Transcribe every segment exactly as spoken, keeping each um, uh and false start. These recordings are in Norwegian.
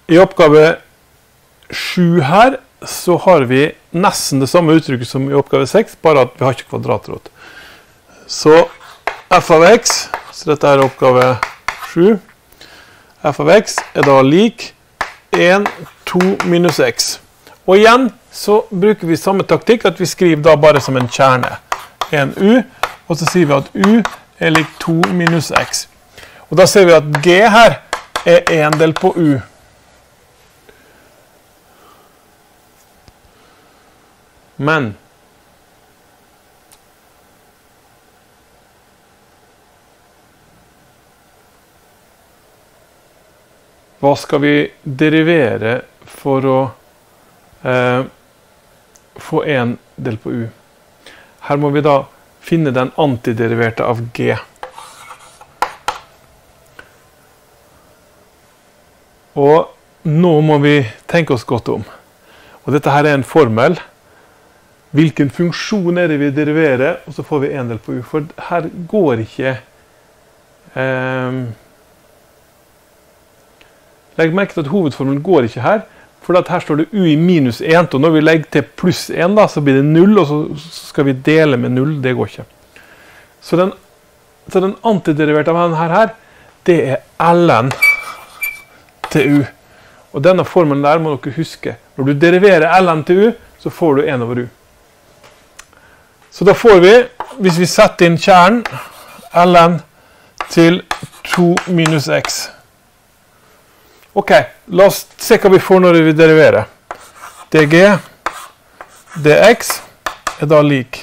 I oppgave sju her, så har vi nesten det samme uttrykket som i oppgave seks, bare at vi har ikke kvadratrot. Så f av x, så dette er oppgave sju, f av x er da lik en, to minus x. Og igjen så bruker vi samme taktikk, at vi skriver da bare som en kjerne. En u, og så sier vi at u er lik to minus x. Og da ser vi at g her er en del på u. Men hva skal vi derivere for å eh, få en del på u? Her må vi da finne den antideriverte av g. Og nå må vi tenke oss godt om. Og dette her er en formel. Hvilken funksjon er det vi deriverer, og så får vi en del på u. For her går ikke... Eh, legg merke til at hovedformelen går ikke her, for her står det u i minus en, og når vi legger til pluss en, da, så blir det null, og så skal vi dele med null, det går ikke. Så den, så den antideriverte av denne her, det er ln til u. Og denne formelen der må dere huske. Når du deriverer ln til u, så får du en over u. Så da får vi, hvis vi setter inn kjernen, ln til to minus x. Ok, la oss se hva vi får når vi deriverer. dg, dx er da lik.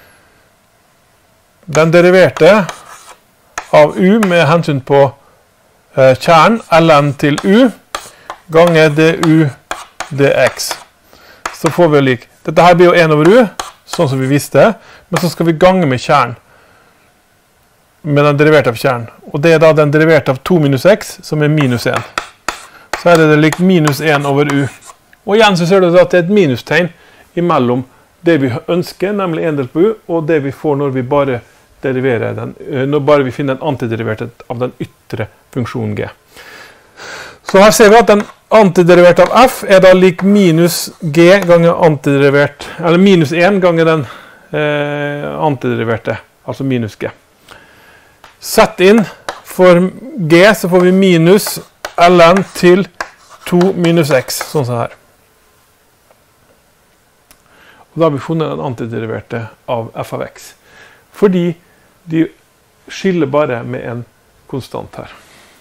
Den deriverte av u med hensyn på eh, kjernen, ln til u, ganger du dx. Så får vi lik. Dette her blir jo en over u, sånn som vi visste, men så skal vi gange med kjernen. Med den deriverte av kjernen. Og det er da den deriverte av to minus x, som er minus en. Så er det lik minus en over u. Og igjen så ser du at det er et minustegn imellom det vi ønsker, nemlig en del på u, og det vi får når vi bare deriverer den, når bare vi finner en antideriverte av den ytre funksjonen g. Så her ser vi at den antideriverte av f er da lik minus g ganger antiderivert, eller minus en ganger den eh, antideriverte, altså minus g. Sett inn for g, så får vi minus ln til to minus x, sånn som her. Og da har vi funnet den antideriverte av f av x. Fordi de skiller bare med en konstant her.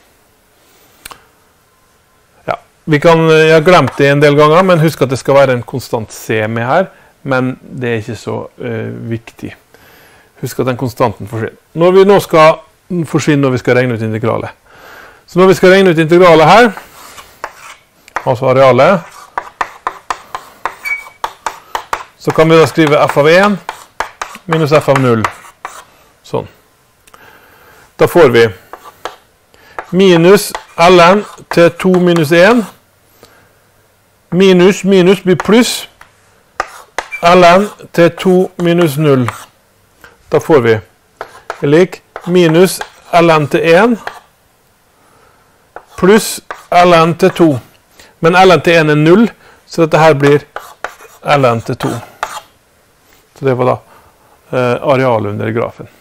Ja, vi kan, jeg har glemt det en del ganger, men husk at det skal være en konstant c med her, men det er ikke så uh, viktig. Husk at den konstanten forsvinner. Når vi nå skal forsvinne når vi skal regne ut integralet. Så når vi skal regne ut integralet her, altså arealet, så kan vi da skrive f av en minus f av null. Sånn. Da får vi minus ln til to minus en. Minus, minus blir pluss ln til to minus null. Da får vi lik minus ln til en pluss ln til to. Men ln til en er null, så dette her blir ln til to. Så det var da eh, arealet under grafen.